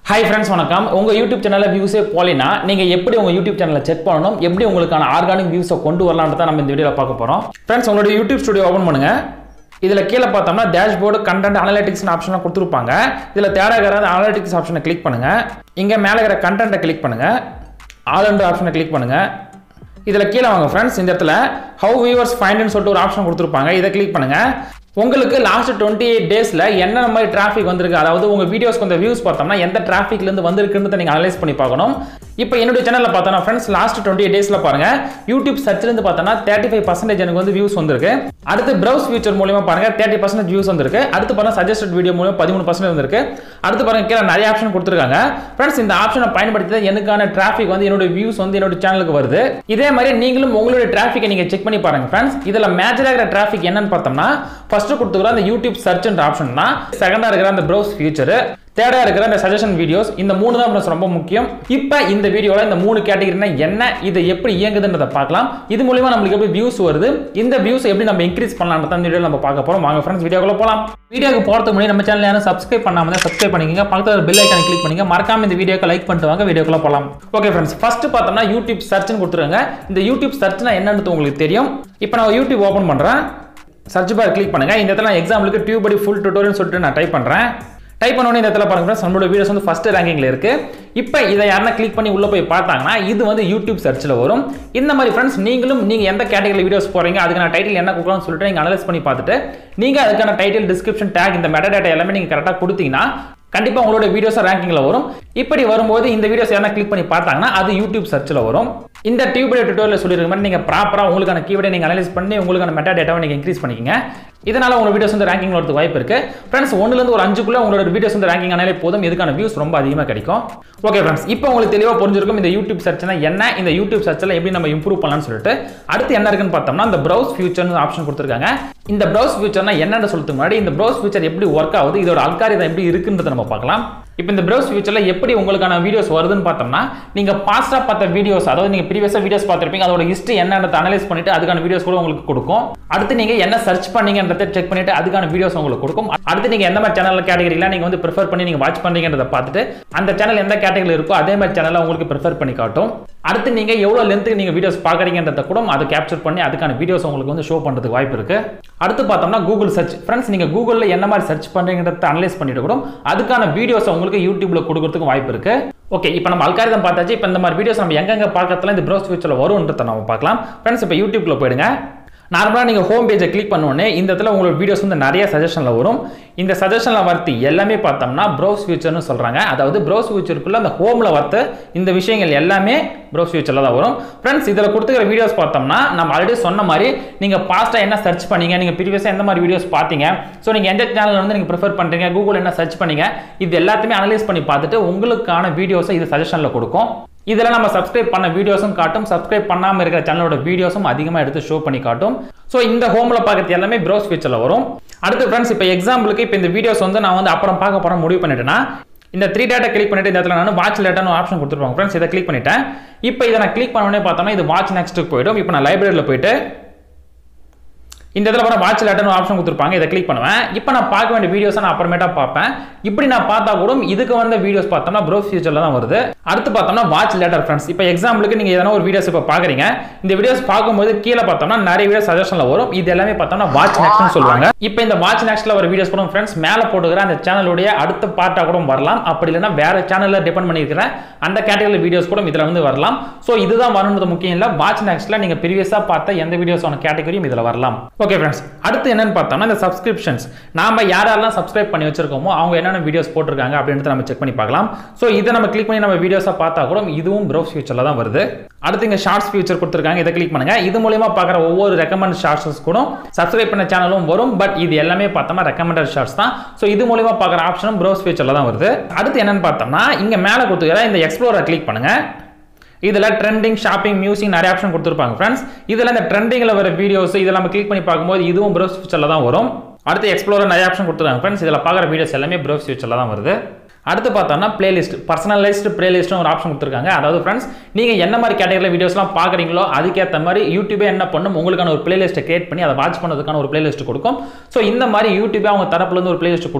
Hi friends, வணக்கம். உங்க YouTube சேனல்ல வியூஸே போலினா நீங்க எப்படி உங்க YouTube சேனலை செக் பண்ணனும், எப்படி உங்களுக்கான ஆர்கானிக் வியூஸை கொண்டு வரலாம்ன்றத நம்ம இந்த வீடியோல பார்க்க போறோம். फ्रेंड्स, உங்களுடைய YouTube ஸ்டுடியோ ஓபன் பண்ணுங்க. இதுல கீழ பார்த்தோம்னா டேஷ்போர்ட் கண்டென்ட் அனலிட்டிக்ஸ் ஆப்ஷனை கொடுத்திருப்பாங்க. இதுல தேடகற அனலிட்டிக்ஸ் ஆப்ஷனை கிளிக் பண்ணுங்க. இங்க மேல இருக்கிற கண்டென்ட்டை கிளிக் பண்ணுங்க. ஆல் என்ற ஆப்ஷனை கிளிக் பண்ணுங்க. இதுல கீழ வாங்க फ्रेंड्स, இந்த இடத்துல how viewers find ன்னு சொல்லிட்டு ஒரு ஆப்ஷன் கொடுத்திருப்பாங்க. இத கிளிக் பண்ணுங்க. உங்களுக்கு லாஸ்ட் 28 டேஸ்ல என்ன மாதிரி டிராஃபிக் வந்திருக்கு, அதாவது உங்க வீடியோஸ்க்கு அந்த வியூஸ் பார்த்தோம்னா எந்த டிராஃபிக்ல இருந்து வந்திருக்குன்னு நீங்க அனலைஸ் பண்ணி பார்க்கணும். இப்போ என்னோட சேனல்ல பார்த்தோம்னா फ्रेंड्स லாஸ்ட் 28 டேஸ்ல பாருங்க YouTube சர்ச்ல இருந்து பார்த்தோம்னா 35% எனக்கு வந்து வியூஸ் வந்திருக்கு. அடுத்து browse feature மூலமா பாருங்க 30% வியூஸ் வந்திருக்கு. அடுத்து பாருங்க suggested வீடியோ மூலமா 13% வந்திருக்கு. அடுத்து பாருங்க கீழ நிறைய ஆப்ஷன் கொடுத்திருக்காங்க. फ्रेंड्स இந்த ஆப்ஷனை பயன்படுத்தி தான் எனக்கான டிராஃபிக் வந்து என்னோட வியூஸ் வந்து என்னோட சேனலுக்கு வருது. இதே மாதிரி நீங்களும் உங்களுடைய டிராஃபிக்கை நீங்க செக் பண்ணி பாருங்க फ्रेंड्स. இதல மேஜரா இருக்கிற டிராஃபிக் என்னன்னு பார்த்தோம்னா ஃபர்ஸ்ட் கொடுத்துக்கிற அந்த YouTube search என்ற ஆப்ஷன் தான், செகண்டா இருக்கிற அந்த browse feature, தேர்டா இருக்கிற அந்த சஜஷன் வீடியோஸ், இந்த மூணு தான் ரொம்ப முக்கியம். இப்போ இந்த வீடியோல இந்த மூணு கேட்டகரினா என்ன, இது எப்படி இயங்குதுன்றத பார்க்கலாம். இது மூலமா நமக்கு எப்படி வியூஸ் வருது, இந்த வியூஸ் எப்படி நம்ம இன்க்ரீஸ் பண்ணலாம்ன்றத இந்த வீடியோல நம்ம பார்க்க போறோம். வாங்க फ्रेंड्स வீடியோக்குள்ள போலாம். வீடியோக்கு போறதுக்கு முன்னாடி நம்ம சேனலை யாரும் சப்ஸ்கிரைப் பண்ணாம இருந்தா சப்ஸ்கிரைப் பண்ணிக்கங்க. பக்கத்துல பெல் ஐகானை கிளிக் பண்ணுங்க. மறக்காம இந்த வீடியோக்கு லைக் பண்ணிட்டு வாங்க. வீடியோக்குள்ள போலாம். ஓகே फ्रेंड्स, ஃபர்ஸ்ட் பார்த்தோம்னா YouTube சர்ச்னு கொடுத்துருங்க. இந்த YouTube சர்ச்னா என்னன்னு உங்களுக்கு தெரியும். இப்போ நான் YouTube ஓபன் பண்றேன். சர்ச் பார் கிளிக் பண்ணுங்க. இந்த இடத்துல நான் எக்ஸாம்பிளுக்கு tubebuddy full tutorial சொல்லிட்டு நான் டைப் பண்றேன். டைப் பண்ண உடனே இந்த இடத்துல பாருங்க फ्रेंड्स நம்மளோட வீடியோஸ் வந்து ஃபர்ஸ்ட் ரேங்கிங்ல இருக்கு. இப்போ இத யாரனா கிளிக் பண்ணி உள்ள போய் பார்த்தாங்கன்னா இது வந்து YouTube சர்ச்ல வரும். இந்த மாதிரி फ्रेंड्स நீங்களும் நீங்க எந்த கேட்டகரியில வீடியோஸ் போறீங்க, அதுக்கான டைட்டில் என்ன கொடுக்கலாம்னு சொல்லிட்டு நீங்க அனலைஸ் பண்ணி பார்த்துட்டு நீங்க அதுக்கான டைட்டில், டிஸ்கிரிப்ஷன், டாக், இந்த மெட்டா டேட்டா எல்லாமே நீங்க கரெக்ட்டா கொடுத்தீங்கன்னா கண்டிப்பா உங்களோட வீடியோஸ் ரேங்கிங்ல வரும். இப்படி வரும்போது இந்த வீடியோஸ் யாரனா கிளிக் பண்ணி பார்த்தாங்கன்னா அது YouTube சர்ச்ல வரும். இந்த tubebuddy tutorial சொல்லிருக்க மாதிரி நீங்க ப்ராப்பரா உங்களுக்கான கீவேர்டை நீங்க அனலைஸ் பண்ணி உங்களுக்கான மெட்டா டேட்டாவை நீங்க இன்க்ரீஸ் பண்ணிக்கங்க. இதனால உங்க வீடியோஸ் வந்து ரேங்கிங்ல வரதுக்கு வாய்ப்பு இருக்கு. फ्रेंड्स 1 ல இருந்து ஒரு 5 குள்ள உங்களோட வீடியோஸ் வந்து ரேங்கிங் ஆனாலே போதும், இதுக்கான வியூஸ் ரொம்ப அதிகமா கிடைக்கும். ஓகே फ्रेंड्स, இப்போ உங்களுக்கு தெளிவா புரிஞ்சிருக்கும் இந்த YouTube சர்ச்னா என்ன, இந்த YouTube சர்ச்ல எப்படி நம்ம இம்ப்ரூவ் பண்ணலாம்னு சொல்லிட்டு. அடுத்து என்ன இருக்குன்னு பார்த்தோம்னா இந்த browse feature னு ஆப்ஷன் கொடுத்திருக்காங்க. இந்த browse featureனா என்னன்னு சொல்றதுக்கு முன்னாடி இந்த browse feature எப்படி வர்க் ஆகுது, இதோட அல்காரிதம் எப்படி இருக்குன்றதை நம்ம பார்க்கலாம். இப்போ இந்த browse featureல எப்படி உங்களுக்கான வீடியோஸ் வருதுன்னு பார்த்தோம்னா நீங்க பாஸ்டா பார்த்த வீடியோஸ், அதாவது நீங்க ப்ரீவியஸா வீடியோஸ் பார்த்திருப்பீங்க, அதோட ஹிஸ்டரி என்னன்றதை அனலைஸ் பண்ணிட்டு அதுக்கான வீடியோஸ் கூட உங்களுக்கு கொடுக்கும். அடுத்து நீங்க என்ன சர்ச் பண்ணீங்கன்றதை செக் பண்ணிட்டு அதுக்கான வீடியோஸ் உங்களுக்கு கொடுக்கும். அடுத்து நீங்க எந்த மாதிரி சேனல் கேட்டகரியில நீங்க வந்து ப்ரிஃபர் பண்ணி நீங்க வாட்ச் பண்றீங்கன்றதை பார்த்துட்டு அந்த சேனல் எந்த கேட்டகரியில இருக்கோ அதே மாதிரி சேனலை உங்களுக்கு ப்ரிஃபர் பண்ணி காட்டும். அடுத்து நீங்க எவ்வளவு லென்த்துக்கு நீங்க வீடியோஸ் பார்க்கறீங்கன்றதை கூட அதை கேப்சர் பண்ணி அதுக்கான வீடியோஸ் உங்களுக்கு வந்து ஷோ பண்றதுக்கு வாய்ப்பு இருக்கு. அடுத்து பார்த்தோம்னா கூகுள் சர்ச். ஃப்ரெண்ட்ஸ் நீங்க கூகுள்ல என்ன மாதிரி சர்ச் பண்றீங்கன்றதை அனலைஸ் பண்ணிட்டு கூட அதுக்கான வீடியோஸ் உங்களுக்கு யூடியூப்ல கொடுக்கிறதுக்கு வாய்ப்பு இருக்கு. ஓகே, இப்போ நம்ம அல்காரிதம் பார்த்தாச்சு. இப்போ இந்த மாதிரி வீடியோஸ் நம்ம எங்கெங்க பார்க்கறதுல இந்த browse featureல வரும்ன்றதை நம்ம பார்க்கலாம். ஃப்ரெண்ட்ஸ் இப்போ யூடியூப்ல போயிடுங்க. நார்மலா நீங்க ஹோம் பேஜை கிளிக் பண்ண உடனே இந்த இடத்துல உங்களோட வீடியோஸ் வந்து நிறைய சஜஷன்ல வரும். இந்த சஜஷன்ல வரது எல்லாமே பார்த்தோம்னா browse featureனு சொல்றாங்க. அதாவது browse featureக்குள்ள அந்த ஹோம்ல வரது இந்த விஷயங்கள் எல்லாமே browse featureல தான் வரும். फ्रेंड्स இதல கொடுத்துக்கிற வீடியோஸ் பார்த்தோம்னா நம்ம ஆல்ரெடி சொன்ன மாதிரி நீங்க பாஸ்டா என்ன சர்ச் பண்ணீங்க, நீங்க ப்ரீவியஸா எந்த மாதிரி வீடியோஸ் பாத்தீங்க, சோ நீங்க எந்த சேனல்ல வந்து நீங்க ப்ரிஃபர் பண்றீங்க, கூகுள் என்ன சர்ச் பண்ணீங்க, இது எல்லாத்தையுமே அனலைஸ் பண்ணி பார்த்துட்டு உங்களுக்கான வீடியோஸை இது சஜஷன்ல கொடுக்கும். இதெல்லாம் நம்ம சப்ஸ்கிரைப் பண்ண வீடியோஸும் காட்டும், சப்ஸ்கிரைப் பண்ணாம இருக்கிற சேனலோட வீடியோஸும் அதிகமா எடுத்து ஷோ பண்ணி காட்டும். சோ இந்த ஹோம்ல பார்க்கிறது எல்லாமே browse featureல வரும். அடுத்து फ्रेंड्स இப்போ எக்ஸாம்பிளுக்கு இப்போ இந்த வீடியோஸ் வந்து நான் வந்து அப்புறம் பார்க்க போறேன் முடிவு பண்ணிட்டேனா இந்த 3 டேட்டா கிளிக் பண்ணிட்டு இந்த இடத்துல நான் வாட்ச் லேட்டர்னு ஆப்ஷன் கொடுத்துருப்பாங்க. फ्रेंड्स இத கிளிக் பண்ணிட்டேன். இப்போ இத நான் கிளிக் பண்ண உடனே பார்த்தோம்னா இது வாட்ச் நெக்ஸ்ட்க்கு போய்டும். இப்போ நான் லைப்ரரியில போய்ட்டு இந்த இடத்துல பாருங்க வாட்ச் லேட்டர்னு ஆப்ஷன் கொடுத்திருப்பாங்க. இத கிளிக் பண்ணுவேன். இப்போ நான் பார்க்க வேண்டிய வீடியோஸ் நான் அப்புறமேட்டா பார்ப்பேன். இப்படி நான் பார்த்தா கூட இதுக்கு வந்த வீடியோஸ் பார்த்தோம்னா browse featureல தான் வருது. அடுத்து பார்த்தோம்னா வாட்ச் லேட்டர் फ्रेंड्स. இப்போ எக்ஸாம்பிளுக்கு நீங்க ஏதனா ஒரு வீடியோஸ் இப்ப பாக்குறீங்க. இந்த வீடியோஸ் பாக்கும்போது கீழ பார்த்தோம்னா நிறைய வீடியோஸ் சஜஷன்ல வரும். இது எல்லாமே பார்த்தோம்னா வாட்ச் நெக்ஸ்ட்னு சொல்வாங்க. இப்போ இந்த வாட்ச் நெக்ஸ்ட்ல வர வீடியோஸ் கூட फ्रेंड्स மேல போட்டுக்கிற அந்த சேனலோட அடுத்த பார்ட்டா கூட வரலாம். அப்படி இல்லனா வேற சேனல்ல டிபெண்ட் பண்ணி இருக்கிற அந்த கேட்டகரி வீடியோஸ் கூட இதல வந்து வரலாம். சோ இதுதான் வரணும்ன்றது முக்கியம் இல்ல. வாட்ச் நெக்ஸ்ட்ல நீங்க ப்ரீவியஸா பார்த்த எந்த வீடியோஸான கேட்டகரியும் இதல வரலாம். ஓகே फ्रेंड्स, அடுத்து என்னன்னு பார்த்தோம்னா இந்த சப்ஸ்கிரிப்ஷன்ஸ். நாம யாரெல்லாம் சப்ஸ்கிரைப் பண்ணி வச்சிருக்கோமோ அவங்க என்னென்ன வீடியோஸ் போட்டுருக்காங்க அப்படின்றத நம்ம செக் பண்ணி பார்க்கலாம். சோ இத நம்ம கிளிக் பண்ணி நம்ம வீடியோஸா பார்த்தா கூட இதுவும் browse featureல தான் வருது. அடுத்து இங்க ஷார்ட்ஸ் ஃபீச்சர் கொடுத்திருக்காங்க. இத கிளிக் பண்ணுங்க. இது மூலமா பார்க்குற ஒவ்வொரு ரெக்கமெண்ட் ஷார்ட்ஸ் கூட சப்ஸ்கிரைப் பண்ண சேனலும் வரும். பட் இது எல்லாமே பார்த்தோம்னா ரெக்கமெண்டட் ஷார்ட்ஸ் தான். சோ இது மூலமா பார்க்குற ஆப்ஷனும் browse featureல தான் வருது. அடுத்து என்னன்னு பார்த்தோம்னா இங்க மேல கொடுத்துக்கிற இந்த எக்ஸ்ப்ளோரர் கிளிக் பண்ணுங்க. இதுல ட்ரெண்டிங், ஷாப்பிங், மியூசிக் நிறைய ஆப்ஷன் கொடுத்திருப்பாங்க फ्रेंड्स. இதுல இந்த ட்ரெண்டிங்ல வர வீடியோஸ் இதெல்லாம் நம்ம கிளிக் பண்ணி பார்க்கும்போது இதுவும் browse featureல தான் வரும். அடுத்து எக்ஸ்ப்ளோரர் நிறைய ஆப்ஷன் கொடுத்திருக்காங்க फ्रेंड्स. இதல பார்க்குற வீடியோஸ் எல்லாமே browse featureல தான் வருது. அடுத்து பார்த்தோம்னா பிளேலிஸ்ட், பர்சனலைஸ்டு பிளேலிஸ்ட்னு ஒரு ஆப்ஷன் கொடுத்திருக்காங்க. அதாவது फ्रेंड्स நீங்க என்ன மாதிரி கேட்டகரியில வீடியோஸ்லாம் பார்க்கறீங்களோ அதுக்கு ஏத்த மாதிரி YouTube என்ன பண்ணும், உங்களுக்கான ஒரு பிளேலிஸ்ட் கிரியேட் பண்ணி அதை வாட்ச் பண்ணதுக்கான ஒரு பிளேலிஸ்ட் கொடுக்கும். சோ இந்த மாதிரி YouTube அவங்க தரப்புல இருந்து ஒரு பிளேலிஸ்ட் கொடுக்கிறது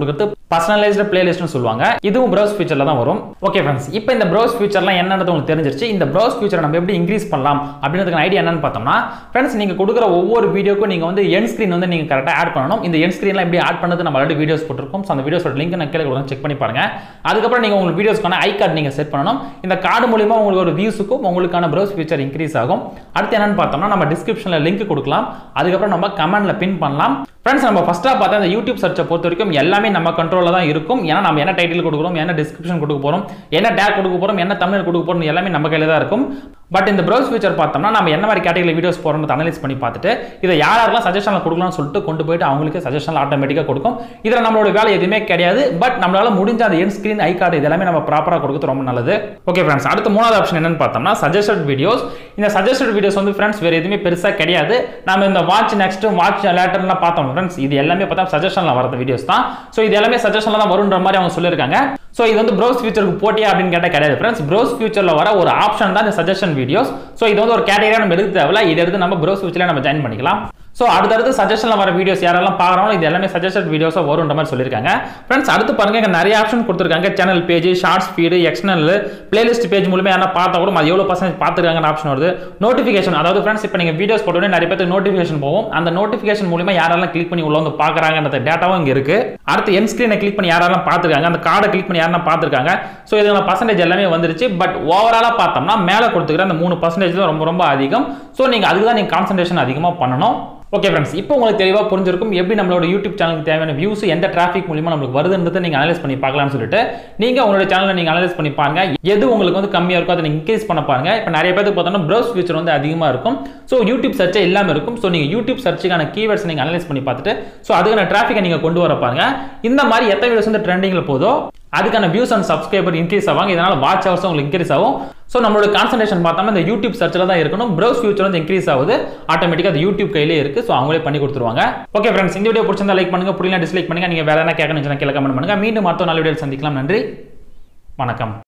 பர்சனலைஸ்டு பிளேலிஸ்ட்னு சொல்லுவாங்க. இதுவும் ப்ரௌஸ் ஃபீச்சர்ல தான் வரும். ஓகே ஃப்ரெண்ட்ஸ், இப்போ இந்த ப்ரௌஸ் ஃபீச்சர்லாம் என்னன்றது உங்களுக்கு தெரிஞ்சிருச்சு. இந்த ப்ரௌஸ் ஃபீச்சரை நம்ம எப்படி இன்க்ரீஸ் பண்ணலாம் அப்படின்றதுக்கு ஐடியா என்னன்னு பார்த்தோம்னா, ஃப்ரெண்ட்ஸ் நீங்க கொடுக்குற ஒவ்வொரு வீடியோக்கும் நீங்க வந்து எண்ட் ஸ்கிரீன் வந்து நீங்க கரெக்டாக ஆட் பண்ணணும். இந்த எண்ட் ஸ்கிரீன்லாம் எப்படி ஆட் பண்ணது நம்ம ஆல்ரெடி வீடியோஸ் போட்டிருக்கோம். ஸோ அந்த வீடியோஸோட லிங்க் நான் கீழே கொடுக்குறேன், செக் பண்ணி பாருங்க. அதுக்கப்புறம் நீங்க உங்களுக்கு வீடியோஸ்க்கான ஐ கார்டு நீங்க செட் பண்ணணும். இந்த கார்டு மூலமா உங்களுக்கு ஒரு வியூஸுக்கும் உங்களுக்கான ப்ரௌஸ் ஃபீச்சர் இன்க்ரீஸ் ஆகும். அடுத்து என்னன்னு பார்த்தோம்னா, நம்ம டிஸ்கிரிப்ஷன்ல லிங்க் கொடுக்கலாம். அதுக்கப்புறம் நம்ம கமெண்ட்ல பின் பண்ணலாம். ஃப்ரெண்ட்ஸ் நம்ம ஃபர்ஸ்டா பார்த்தா இந்த யூடியூப் சர்ச்சை பொறுத்த வரைக்கும் எல்லாமே நம்ம கண்ட்ரோல்ல தான் இருக்கும். ஏன்னா நம்ம என்ன டைட்டில் கொடுக்குறோம், என்ன டிஸ்கிரிப்ஷன் கொடுக்க போறோம், என்ன டேக் கொடுக்க போறோம், என்ன தமிழ் கொடுக்க போறோம், எல்லாமே நம்ம கையில தான் இருக்கும். பட் இந்த ப்ரௌஸ் ஃபீச்சர் பார்த்தோம்னா நம்ம என்ன மாதிரி கேட்டகரி வீடியோஸ் போறோம்னு அனலைஸ் பண்ணி பார்த்துட்டு இதை யாரெல்லாம் சஜஷன்ல கொடுக்கலாம்னு சொல்லிட்டு கொண்டு போயிட்டு அவங்களுக்கு சஜஷன்ல ஆட்டோமேட்டிக்கா கொடுக்கும். இதுல நம்மளோட வேலை எதுவுமே கிடையாது. பட் நம்மளால முடிஞ்ச அந்த எண்ட் ஸ்கிரீன் ஐ கார்டு இதெல்லாமே நம்ம ப்ராப்பரா கொடுக்கிறது ரொம்ப நல்லது. ஓகே ஃப்ரெண்ட்ஸ், அடுத்த மூணாவது ஆப்ஷன் என்னன்னு பார்த்தோம்னா சஜஸ்டட் வீடியோஸ். இந்த சஜஸ்டட் வீடியோஸ் வந்து ஃப்ரெண்ட்ஸ் வேற எதுவுமே பெருசா கிடையாது. நம்ம இந்த வாட்ச் நெக்ஸ்ட் வாட்ச் லேட்டர்லாம் பார்த்தோம் ஃப்ரெண்ட்ஸ், இது எல்லாமே பார்த்தா சஜஷன்ல வரது வீடியோஸ் தான். ஸோ இது எல்லாமே சஜஷன்ல தான் வரும்ன்ற மாதிரி அவங்க சொல்லியிருக்காங்க. ஸோ இது வந்து ப்ரௌஸ் ஃபியூச்சருக்கு போட்டியா அப்படின்னு கேட்டால் கிடையாது ஃப்ரெண்ட்ஸ். ப்ரௌஸ் ஃபியூச்சர்ல வர ஒரு ஆப்ஷன் தான் இந்த சஜஷன் வீடியோஸ். ஸோ இது வந்து ஒரு கேட்டகரியா நம்ம எடுக்க தேவையில்ல. இதை எடுத்து நம்ம ப்ரௌஸ் ஃபியூச்சர்ல நம்ம ஜாயின் பண்ணிக்கலாம். ஸோ அடுத்தடுத்து சஜஷன்ல வர வீடியோஸ் யாரெல்லாம் பார்க்குறோம் இது எல்லாமே சஜஸ்டட் வீடியோஸாக வரும்ன்ற மாதிரி சொல்லியிருக்காங்க. ஃப்ரெண்ட்ஸ் அடுத்து பாருங்க, இங்கே நிறைய ஆப்ஷன் கொடுத்துருக்காங்க. Channel page, shorts feed, external playlist page மூலமே யாரா பார்த்தா கூட அது எவ்வளோ பர்சன்டேஜ் பார்த்துருக்காங்க ஆப்ஷன் வருது. நோட்டிஃபிகேஷன், அதாவது ஃப்ரெண்ட்ஸ் இப்போ நீங்கள் வீடியோஸ் போட்டோன்னே நிறைய பேருக்கு நோட்டிஃபிகேஷன் போகும். அந்த நோட்டிஃபிகேஷன் மூலமா யாரெல்லாம் கிளிக் பண்ணி உள்ள வந்து பார்க்குறாங்கன்ற டேட்டாவும் இங்கே இருக்கு. அடுத்து என் ஸ்கிரீனை கிளிக் பண்ணி யாரெல்லாம் பார்த்துருக்காங்க, அந்த கார்டை கிளிக் பண்ணி யாரெல்லாம் பார்த்துருக்காங்க. ஸோ இதுல பர்சன்டேஜ் எல்லாமே வந்துருச்சு. பட் ஓவராலாக பார்த்தோம்னா மேலே கொடுத்துக்கிற அந்த 3% தான் ரொம்ப ரொம்ப அதிகம். ஸோ நீங்கள் அதுக்கு தான் நீங்கள் கான்சன்ட்ரேஷன் அதிகமாக பண்ணணும். ஓகே ஃப்ரெண்ட்ஸ், இப்போ உங்களுக்கு தெளிவாக புரிஞ்சிருக்கும் எப்படி நம்மளோட யூடியூப் சேனலுக்கு தேவையான வியூஸ் எந்த டிராஃபிக் மூலமா நமக்கு வருதுன்றதை நீங்கள் அனலைஸ் பண்ணி பார்க்கலாம்னு சொல்லிட்டு நீங்கள் உங்களோட சேனலை நீங்கள் அனலைஸ் பண்ணி பாருங்க. எது உங்களுக்கு வந்து கம்மியாக இருக்கும் அதை நீங்கள் இன்க்ரீஸ் பண்ண பாருங்க. இப்போ நிறைய பேருக்கு பார்த்தோம்னா ப்ரௌஸ் ஃபீச்சர் வந்து அதிகமாக இருக்கும். ஸோ யூடியூப் சர்ச்சே இல்லாமல் இருக்கும். ஸோ நீங்கள் யூடியூப் சர்ச்சுக்கான கீவேர்ட்ஸ் நீங்கள் அனலைஸ் பண்ணி பார்த்துட்டு ஸோ அதுக்கான டிராஃபிக்கை நீங்கள் கொண்டு வர பாருங்க. இந்த மாதிரி எத்தனை வீடியோஸ் வந்து ட்ரெண்டிங்கில் போதோ அதுக்கான வியூஸ் அண்ட் சப்ஸ்கிரைபர் இன்க்ரீஸ் ஆவாங்க. இதனால வாட்ச் ஹவர்ஸ் உங்களுக்கு இன்க்ரீஸ் ஆகும். ஸோ நம்மளோட கான்சன்ட்ரேஷன் பார்த்தோம்னா இந்த யூடியூப் சர்ச்சில் தான் இருக்கணும். ப்ரௌஸ் ஃபியூச்சர் வந்து இன்க்ரீஸ் ஆகுது, ஆட்டோமேட்டிக்காக அது யூடியூப் கையிலே இருக்கு. ஸோ அவங்களே பண்ணி கொடுத்துருவாங்க. ஓகே ஃப்ரெண்ட்ஸ், இந்த வீடியோ பிடிச்சிருந்தா லைக் பண்ணுங்க, புரியல டிஸ்லைக் பண்ணுங்க. நீங்க வேற என்ன கேட்கணும்னு கீழே கமெண்ட் பண்ணுங்க. மீண்டும் மற்ற நல்ல வீடியோ சந்திக்கலாம். நன்றி, வணக்கம்.